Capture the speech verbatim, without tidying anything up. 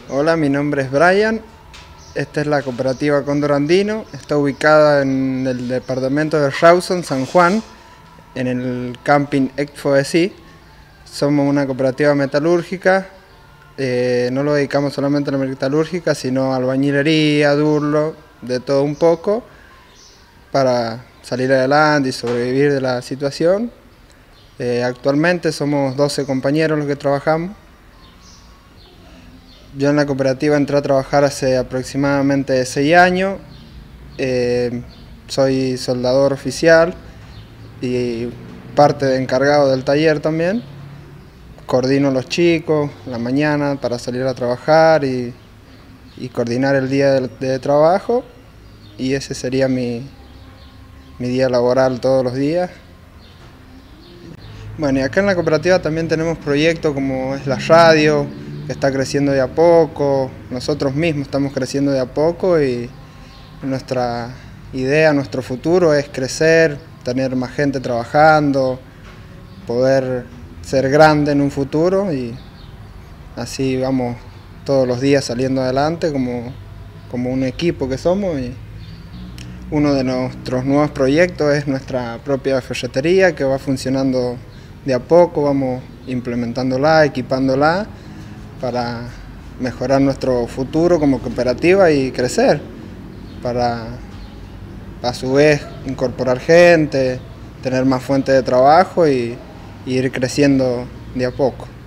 Hola, mi nombre es Brian. Esta es la cooperativa Cóndor Andino. Está ubicada en el departamento de Rawson, San Juan, en el camping Exfoesí. Somos una cooperativa metalúrgica. Eh, no lo dedicamos solamente a la metalúrgica, sino a albañilería, durlo, de todo un poco, para salir adelante y sobrevivir de la situación. Eh, actualmente somos doce compañeros los que trabajamos. Yo en la cooperativa entré a trabajar hace aproximadamente seis años. Eh, soy soldador oficial y parte de encargado del taller también. Coordino a los chicos en la mañana para salir a trabajar y, y coordinar el día de, de trabajo. Y ese sería mi, mi día laboral todos los días. Bueno, y acá en la cooperativa también tenemos proyectos como es la radio, que está creciendo de a poco. Nosotros mismos estamos creciendo de a poco y nuestra idea, nuestro futuro es crecer, tener más gente trabajando, poder ser grande en un futuro, y así vamos todos los días saliendo adelante como, como un equipo que somos. Y uno de nuestros nuevos proyectos es nuestra propia ferretería, que va funcionando de a poco, vamos implementándola, equipándola para mejorar nuestro futuro como cooperativa y crecer, para a su vez incorporar gente, tener más fuentes de trabajo y, y ir creciendo de a poco.